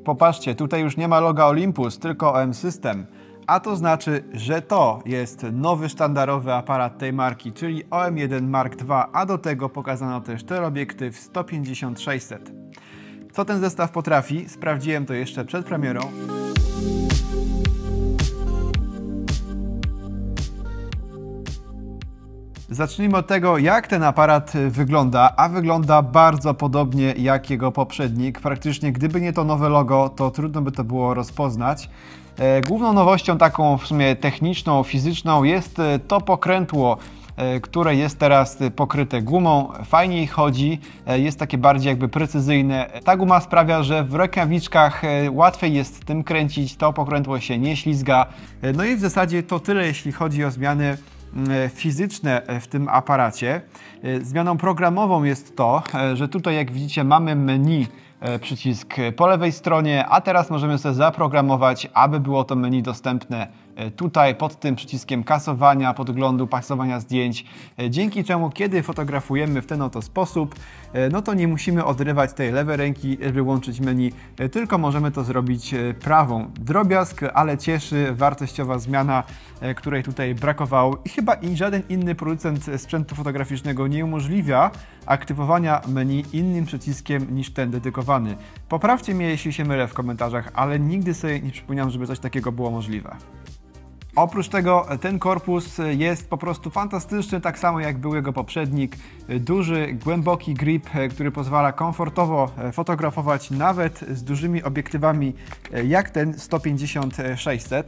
popatrzcie, tutaj już nie ma loga Olympus, tylko OM System. A to znaczy, że to jest nowy sztandarowy aparat tej marki, czyli OM1 Mark II, a do tego pokazano też teleobiektyw 150-600. Co ten zestaw potrafi? Sprawdziłem to jeszcze przed premierą. Zacznijmy od tego, jak ten aparat wygląda, a wygląda bardzo podobnie jak jego poprzednik. Praktycznie gdyby nie to nowe logo, to trudno by to było rozpoznać. Główną nowością taką w sumie techniczną, fizyczną jest to pokrętło, które jest teraz pokryte gumą. Fajniej chodzi, jest takie bardziej jakby precyzyjne. Ta guma sprawia, że w rękawiczkach łatwiej jest tym kręcić, to pokrętło się nie ślizga. No i w zasadzie to tyle, jeśli chodzi o zmiany fizyczne w tym aparacie. Zmianą programową jest to, że tutaj jak widzicie mamy menu, przycisk po lewej stronie, a teraz możemy sobie zaprogramować, aby było to menu dostępne tutaj pod tym przyciskiem kasowania, podglądu, pasowania zdjęć, dzięki czemu kiedy fotografujemy w ten oto sposób, no to nie musimy odrywać tej lewej ręki, żeby łączyć menu, tylko możemy to zrobić prawą. Drobiazg, ale cieszy, wartościowa zmiana, której tutaj brakowało i chyba żaden inny producent sprzętu fotograficznego nie umożliwia aktywowania menu innym przyciskiem niż ten dedykowany. Poprawcie mnie, jeśli się mylę w komentarzach, ale nigdy sobie nie przypominam, żeby coś takiego było możliwe. Oprócz tego ten korpus jest po prostu fantastyczny, tak samo jak był jego poprzednik. Duży, głęboki grip, który pozwala komfortowo fotografować nawet z dużymi obiektywami jak ten 150-600.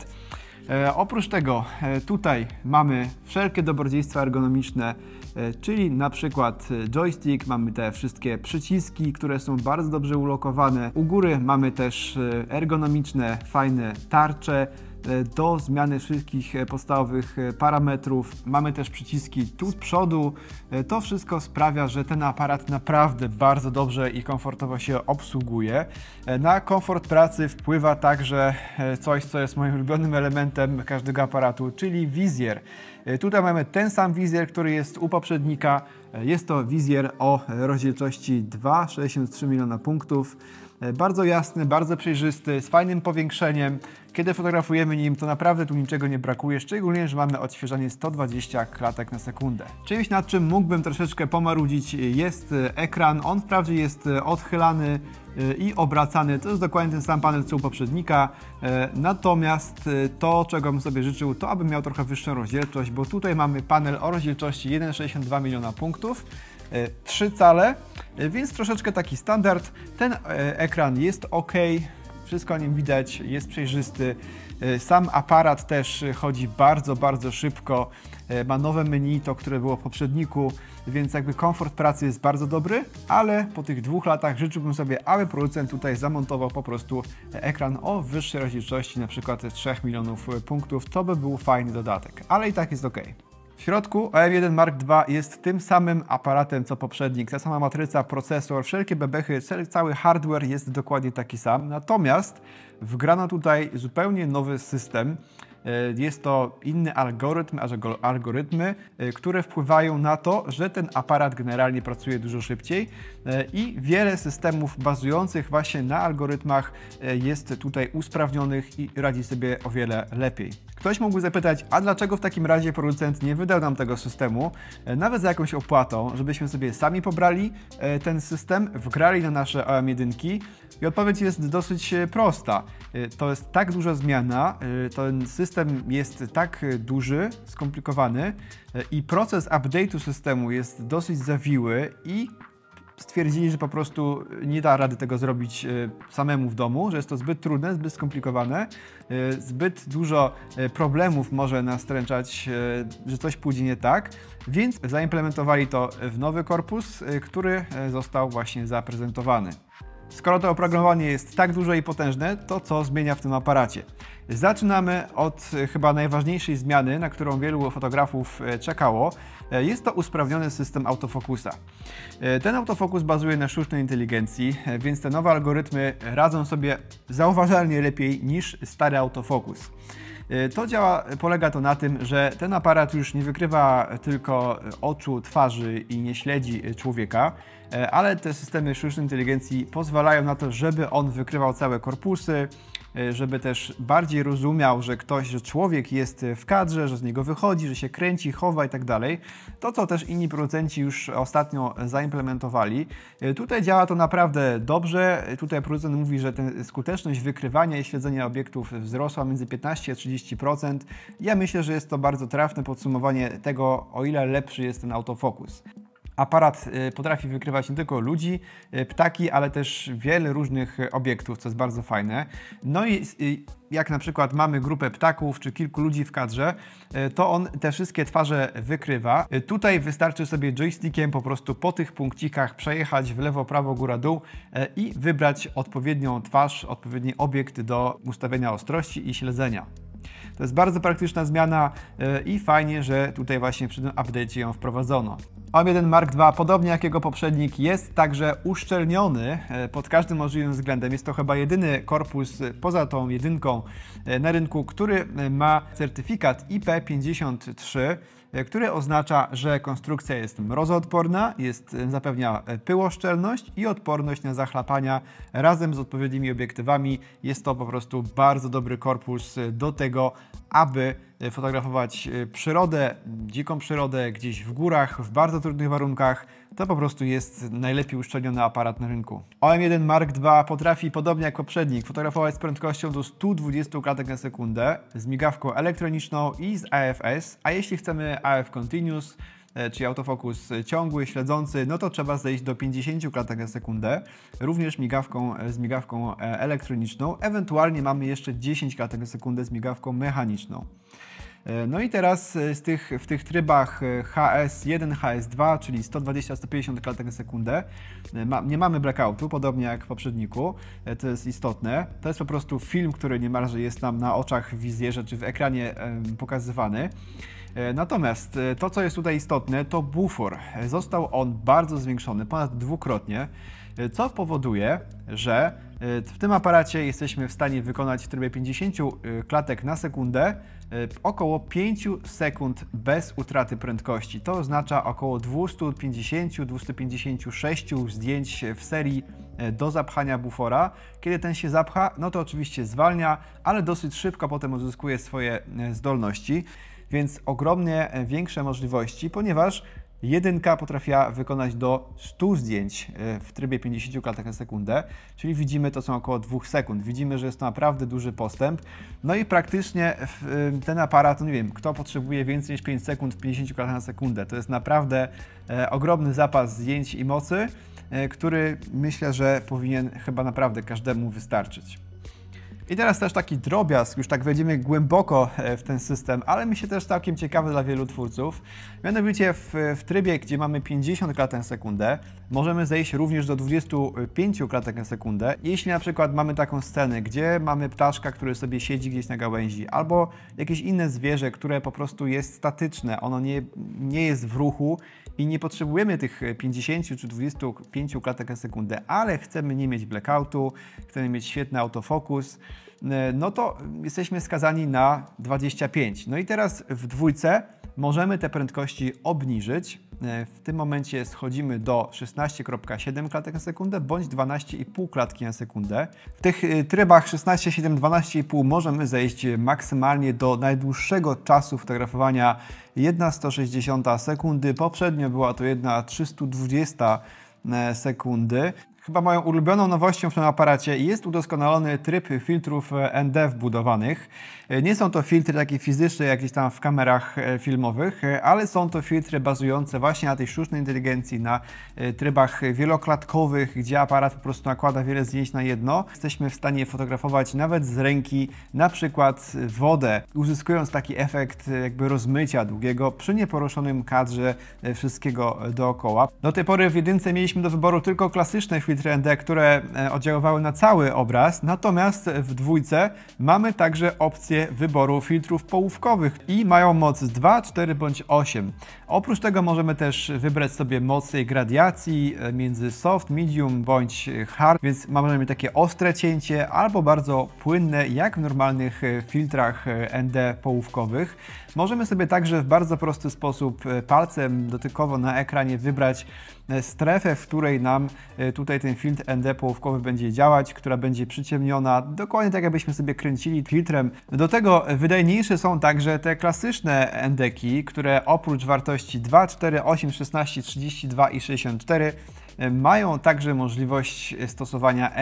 Oprócz tego tutaj mamy wszelkie dobrodziejstwa ergonomiczne, czyli na przykład joystick, mamy te wszystkie przyciski, które są bardzo dobrze ulokowane. U góry mamy też ergonomiczne, fajne tarcze do zmiany wszystkich podstawowych parametrów. Mamy też przyciski tu z przodu. To wszystko sprawia, że ten aparat naprawdę bardzo dobrze i komfortowo się obsługuje. Na komfort pracy wpływa także coś, co jest moim ulubionym elementem każdego aparatu, czyli wizjer. Tutaj mamy ten sam wizjer, który jest u poprzednika. Jest to wizjer o rozdzielczości 2,63 miliona punktów. Bardzo jasny, bardzo przejrzysty, z fajnym powiększeniem. Kiedy fotografujemy nim, to naprawdę tu niczego nie brakuje, szczególnie, że mamy odświeżanie 120 klatek na sekundę. Czymś, nad czym mógłbym troszeczkę pomarudzić, jest ekran. On wprawdzie jest odchylany i obracany, to jest dokładnie ten sam panel co u poprzednika, natomiast to, czego bym sobie życzył, to aby miał trochę wyższą rozdzielczość, bo tutaj mamy panel o rozdzielczości 1,62 miliona punktów, 3 cale, więc troszeczkę taki standard. Ten ekran jest ok, wszystko o nim widać, jest przejrzysty. Sam aparat też chodzi bardzo, bardzo szybko. Ma nowe menu, to które było w poprzedniku, więc jakby komfort pracy jest bardzo dobry, ale po tych 2 latach życzyłbym sobie, aby producent tutaj zamontował po prostu ekran o wyższej rozdzielczości, na przykład 3 milionów punktów. To by był fajny dodatek, ale i tak jest ok. W środku OM1 Mark II jest tym samym aparatem co poprzednik, ta sama matryca, procesor, wszelkie bebechy, cały hardware jest dokładnie taki sam, natomiast wgrano tutaj zupełnie nowy system. Jest to inny algorytmy, które wpływają na to, że ten aparat generalnie pracuje dużo szybciej i wiele systemów bazujących właśnie na algorytmach jest tutaj usprawnionych i radzi sobie o wiele lepiej. Ktoś mógłby zapytać, a dlaczego w takim razie producent nie wydał nam tego systemu, nawet za jakąś opłatą, żebyśmy sobie sami pobrali ten system, wgrali na nasze OM1 i odpowiedź jest dosyć prosta. To jest tak duża zmiana, ten system jest tak duży, skomplikowany i proces update'u systemu jest dosyć zawiły i stwierdzili, że po prostu nie da rady tego zrobić samemu w domu, że jest to zbyt trudne, zbyt skomplikowane, zbyt dużo problemów może nastręczać, że coś pójdzie nie tak, więc zaimplementowali to w nowy korpus, który został właśnie zaprezentowany. Skoro to oprogramowanie jest tak duże i potężne, to co zmienia w tym aparacie? Zaczynamy od chyba najważniejszej zmiany, na którą wielu fotografów czekało. Jest to usprawniony system autofokusa. Ten autofokus bazuje na sztucznej inteligencji, więc te nowe algorytmy radzą sobie zauważalnie lepiej niż stary autofokus. Polega to na tym, że ten aparat już nie wykrywa tylko oczu, twarzy i nie śledzi człowieka, ale te systemy sztucznej inteligencji pozwalają na to, żeby on wykrywał całe korpusy, żeby też bardziej rozumiał, że człowiek jest w kadrze, że z niego wychodzi, że się kręci, chowa i tak dalej. To, co też inni producenci już ostatnio zaimplementowali. Tutaj działa to naprawdę dobrze. Tutaj producent mówi, że skuteczność wykrywania i śledzenia obiektów wzrosła między 15 a 30%. Ja myślę, że jest to bardzo trafne podsumowanie tego, o ile lepszy jest ten autofokus. Aparat potrafi wykrywać nie tylko ludzi, ptaki, ale też wiele różnych obiektów, co jest bardzo fajne. No i jak na przykład mamy grupę ptaków czy kilku ludzi w kadrze, to on te wszystkie twarze wykrywa. Tutaj wystarczy sobie joystickiem po prostu po tych punkcikach przejechać w lewo, prawo, góra, dół i wybrać odpowiednią twarz, odpowiedni obiekt do ustawienia ostrości i śledzenia. To jest bardzo praktyczna zmiana i fajnie, że tutaj właśnie przy tym update'cie ją wprowadzono. OM1 Mark II, podobnie jak jego poprzednik, jest także uszczelniony pod każdym możliwym względem. Jest to chyba jedyny korpus poza tą jedynką na rynku, który ma certyfikat IP53, który oznacza, że konstrukcja jest mrozoodporna, zapewnia pyłoszczelność i odporność na zachlapania razem z odpowiednimi obiektywami. Jest to po prostu bardzo dobry korpus do tego, aby fotografować przyrodę, dziką przyrodę gdzieś w górach, w bardzo trudnych warunkach. To po prostu jest najlepiej uszczelniony aparat na rynku. OM1 Mark II potrafi, podobnie jak poprzednik, fotografować z prędkością do 120 klatek na sekundę, z migawką elektroniczną i z AFS, a jeśli chcemy AF Continuous, czyli autofokus ciągły, śledzący, no to trzeba zejść do 50 klatek na sekundę, również z migawką elektroniczną, ewentualnie mamy jeszcze 10 klatek na sekundę z migawką mechaniczną. No i teraz w tych trybach HS1, HS2, czyli 120-150 klatek na sekundę, nie mamy blackoutu, podobnie jak w poprzedniku, to jest istotne. To jest po prostu film, który niemalże jest nam na oczach w wizjerze czy w ekranie pokazywany. Natomiast to, co jest tutaj istotne, to bufor. Został on bardzo zwiększony, ponad dwukrotnie, co powoduje, że w tym aparacie jesteśmy w stanie wykonać w trybie 50 klatek na sekundę około 5 sekund bez utraty prędkości. To oznacza około 250-256 zdjęć w serii do zapchania bufora. Kiedy ten się zapcha, no to oczywiście zwalnia, ale dosyć szybko potem uzyskuje swoje zdolności, więc ogromnie większe możliwości, ponieważ jedynka potrafiła wykonać do 100 zdjęć w trybie 50 klatek na sekundę, czyli widzimy, to są około 2 sekund. Widzimy, że jest to naprawdę duży postęp. No i praktycznie ten aparat, no nie wiem, kto potrzebuje więcej niż 5 sekund w 50 klatkach na sekundę. To jest naprawdę ogromny zapas zdjęć i mocy, który myślę, że powinien chyba naprawdę każdemu wystarczyć. I teraz też taki drobiazg, już tak wejdziemy głęboko w ten system, ale myślę też całkiem ciekawy dla wielu twórców. Mianowicie w trybie, gdzie mamy 50 klatek na sekundę, możemy zejść również do 25 klatek na sekundę. Jeśli na przykład mamy taką scenę, gdzie mamy ptaszka, który sobie siedzi gdzieś na gałęzi, albo jakieś inne zwierzę, które po prostu jest statyczne, ono nie jest w ruchu i nie potrzebujemy tych 50 czy 25 klatek na sekundę, ale chcemy nie mieć blackoutu, chcemy mieć świetny autofokus, no to jesteśmy skazani na 25. No i teraz w dwójce możemy te prędkości obniżyć. W tym momencie schodzimy do 16,7 klatek na sekundę bądź 12,5 klatki na sekundę. W tych trybach 16, 7, 12,5 możemy zejść maksymalnie do najdłuższego czasu fotografowania 1/160 sekundy. Poprzednio była to 1/320 sekundy. Chyba moją ulubioną nowością w tym aparacie jest udoskonalony tryb filtrów ND wbudowanych. Nie są to filtry takie fizyczne, jak gdzieś tam w kamerach filmowych, ale są to filtry bazujące właśnie na tej sztucznej inteligencji, na trybach wieloklatkowych, gdzie aparat po prostu nakłada wiele zdjęć na jedno. Jesteśmy w stanie fotografować nawet z ręki, na przykład wodę, uzyskując taki efekt jakby rozmycia długiego przy nieporuszonym kadrze wszystkiego dookoła. Do tej pory w jedynce mieliśmy do wyboru tylko klasyczne filtry ND, które oddziaływały na cały obraz, natomiast w dwójce mamy także opcję wyboru filtrów połówkowych i mają moc 2, 4 bądź 8. Oprócz tego możemy też wybrać sobie moc gradiacji między soft, medium bądź hard, więc możemy mieć takie ostre cięcie albo bardzo płynne, jak w normalnych filtrach ND połówkowych. Możemy sobie także w bardzo prosty sposób palcem dotykowo na ekranie wybrać strefę, w której nam tutaj ten filtr ND połówkowy będzie działać, która będzie przyciemniona, dokładnie tak jakbyśmy sobie kręcili filtrem. Do tego wydajniejsze są także te klasyczne ND-ki, które oprócz wartości 2, 4, 8, 16, 32 i 64 mają także możliwość stosowania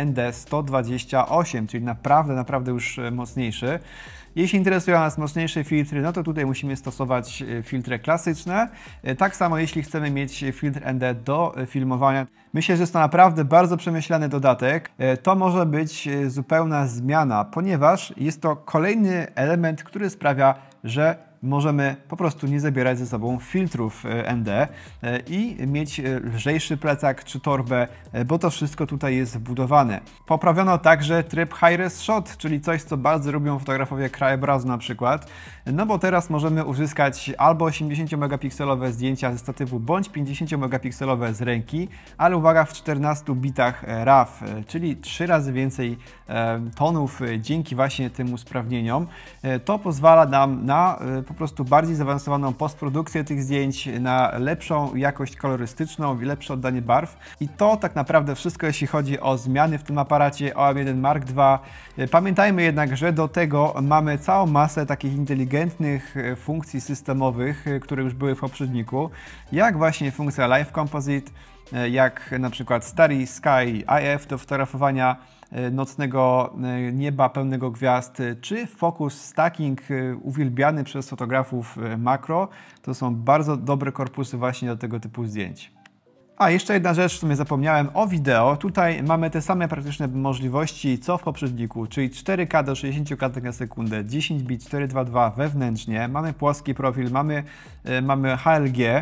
ND128, czyli naprawdę już mocniejszy. Jeśli interesują nas mocniejsze filtry, no to tutaj musimy stosować filtry klasyczne. Tak samo jeśli chcemy mieć filtr ND do filmowania. Myślę, że jest to naprawdę bardzo przemyślany dodatek. To może być zupełna zmiana, ponieważ jest to kolejny element, który sprawia, że możemy po prostu nie zabierać ze sobą filtrów ND i mieć lżejszy plecak czy torbę, bo to wszystko tutaj jest wbudowane. Poprawiono także tryb High Res Shot, czyli coś, co bardzo lubią fotografowie krajobrazu na przykład, no bo teraz możemy uzyskać albo 80 megapikselowe zdjęcia ze statywu, bądź 50 megapikselowe z ręki, ale uwaga, w 14 bitach RAW, czyli 3 razy więcej tonów dzięki właśnie tym usprawnieniom. To pozwala nam na po prostu bardziej zaawansowaną postprodukcję tych zdjęć, na lepszą jakość kolorystyczną i lepsze oddanie barw. I to tak naprawdę wszystko, jeśli chodzi o zmiany w tym aparacie OM1 Mark II. Pamiętajmy jednak, że do tego mamy całą masę takich inteligentnych funkcji systemowych, które już były w poprzedniku, jak właśnie funkcja Live Composite, jak na przykład Starry Sky IF do fotografowania nocnego nieba pełnego gwiazd, czy Focus Stacking uwielbiany przez fotografów makro. To są bardzo dobre korpusy właśnie do tego typu zdjęć. A jeszcze jedna rzecz, w sumie zapomniałem o wideo. Tutaj mamy te same praktyczne możliwości co w poprzedniku, czyli 4K do 60 klatek na sekundę, 10 bit 422 wewnętrznie, mamy płaski profil, mamy HLG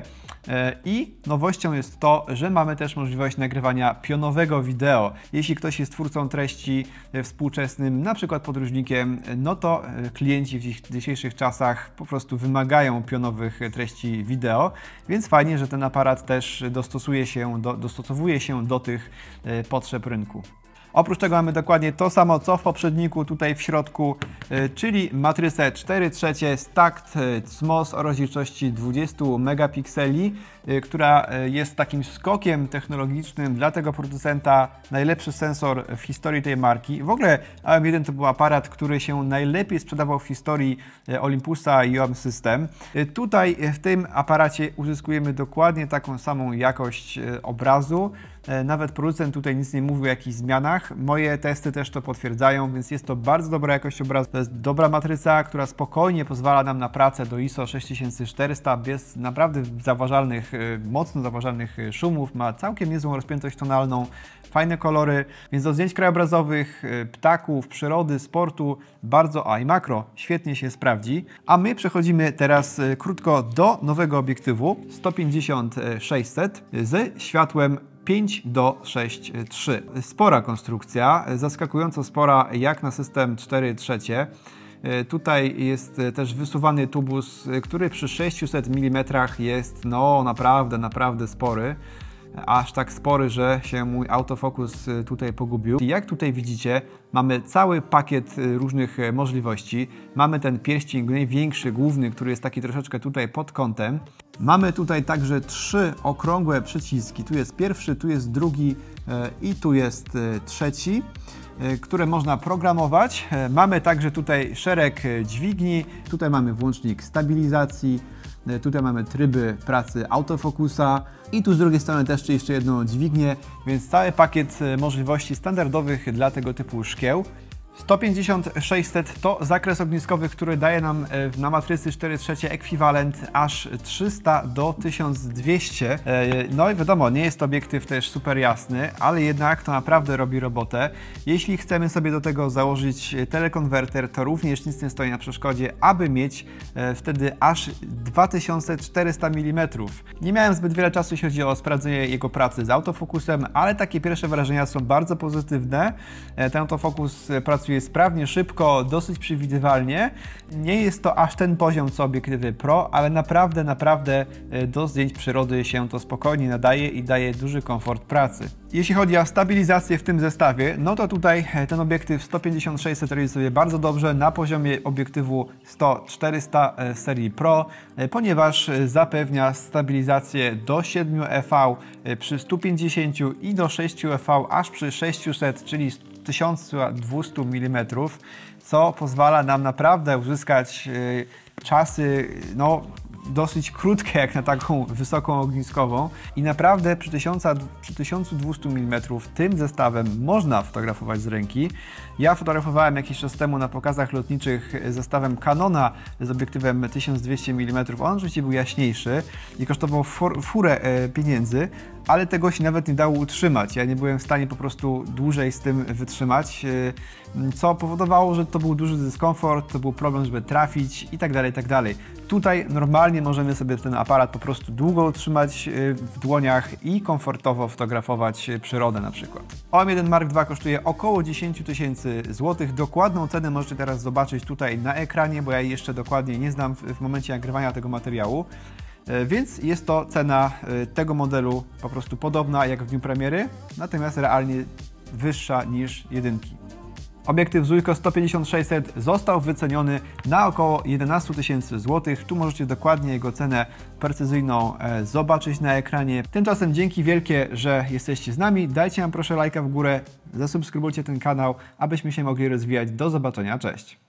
i nowością jest to, że mamy też możliwość nagrywania pionowego wideo. Jeśli ktoś jest twórcą treści współczesnym, na przykład podróżnikiem, no to klienci w dzisiejszych czasach po prostu wymagają pionowych treści wideo, więc fajnie, że ten aparat też dostosowuje się do tych potrzeb rynku. Oprócz tego mamy dokładnie to samo, co w poprzedniku tutaj w środku, czyli matrycę 4/3 Stacked CMOS o rozdzielczości 20 megapikseli, która jest takim skokiem technologicznym dla tego producenta, najlepszy sensor w historii tej marki. W ogóle OM1 to był aparat, który się najlepiej sprzedawał w historii Olympusa i OM System. Tutaj w tym aparacie uzyskujemy dokładnie taką samą jakość obrazu. Nawet producent tutaj nic nie mówił o jakichś zmianach. Moje testy też to potwierdzają, więc jest to bardzo dobra jakość obrazu. To jest dobra matryca, która spokojnie pozwala nam na pracę do ISO 6400 bez naprawdę mocno zauważalnych szumów. Ma całkiem niezłą rozpiętość tonalną, fajne kolory, więc do zdjęć krajobrazowych, ptaków, przyrody, sportu i makro świetnie się sprawdzi. A my przechodzimy teraz krótko do nowego obiektywu 150-600 ze światłem 5:6:3. Spora konstrukcja, zaskakująco spora jak na system 4/3. Tutaj jest też wysuwany tubus, który przy 600 mm jest naprawdę spory. Aż tak spory, że się mój autofokus tutaj pogubił. Jak tutaj widzicie, mamy cały pakiet różnych możliwości. Mamy ten pierścień największy, główny, który jest taki troszeczkę tutaj pod kątem. Mamy tutaj także 3 okrągłe przyciski. Tu jest pierwszy, tu jest drugi i tu jest trzeci, które można programować. Mamy także tutaj szereg dźwigni. Tutaj mamy włącznik stabilizacji. Tutaj mamy tryby pracy autofokusa i tu z drugiej strony też jeszcze jedną dźwignię, więc cały pakiet możliwości standardowych dla tego typu szkieł. 150-600 to zakres ogniskowy, który daje nam na matrycy 4/3 ekwiwalent aż 300 do 1200. No i wiadomo, nie jest to obiektyw też super jasny, ale jednak to naprawdę robi robotę. Jeśli chcemy sobie do tego założyć telekonwerter, to również nic nie stoi na przeszkodzie, aby mieć wtedy aż 2400 mm. Nie miałem zbyt wiele czasu, jeśli chodzi o sprawdzenie jego pracy z autofokusem, ale takie pierwsze wrażenia są bardzo pozytywne. Ten autofokus pracuje pracuje sprawnie, szybko, dosyć przewidywalnie. Nie jest to aż ten poziom co obiektywy Pro, ale naprawdę do zdjęć przyrody się to spokojnie nadaje i daje duży komfort pracy. Jeśli chodzi o stabilizację w tym zestawie, no to tutaj ten obiektyw 150-600 radzi sobie bardzo dobrze na poziomie obiektywu 100-400 serii Pro, ponieważ zapewnia stabilizację do 7 EV przy 150 i do 6 EV aż przy 600, czyli 1200 mm, co pozwala nam naprawdę uzyskać czasy dosyć krótkie jak na taką wysoką ogniskową i naprawdę przy 1200 mm tym zestawem można fotografować z ręki. Ja fotografowałem jakiś czas temu na pokazach lotniczych zestawem Canona z obiektywem 1200 mm. On oczywiście był jaśniejszy i kosztował furę pieniędzy, ale tego się nawet nie dało utrzymać. Ja nie byłem w stanie po prostu dłużej z tym wytrzymać, co powodowało, że to był duży dyskomfort, to był problem, żeby trafić i tak dalej. Tutaj normalnie możemy sobie ten aparat po prostu długo utrzymać w dłoniach i komfortowo fotografować przyrodę na przykład. OM1 Mark II kosztuje około 10 000 złotych. Dokładną cenę możecie teraz zobaczyć tutaj na ekranie, bo ja jej jeszcze dokładnie nie znam w momencie nagrywania tego materiału. Więc jest to cena tego modelu po prostu podobna jak w dniu premiery, natomiast realnie wyższa niż jedynki. Obiektyw Zuiko 150-600 został wyceniony na około 11 000 złotych. Tu możecie dokładnie jego cenę precyzyjną zobaczyć na ekranie. Tymczasem dzięki wielkie, że jesteście z nami. Dajcie nam proszę lajka w górę, zasubskrybujcie ten kanał, abyśmy się mogli rozwijać. Do zobaczenia, cześć!